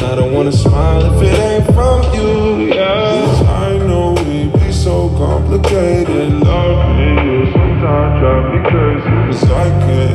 I don't wanna smile if it ain't from you, yeah. 'Cause I know we be so complicated. Loving you sometimes drive me crazy. 'Cause I can't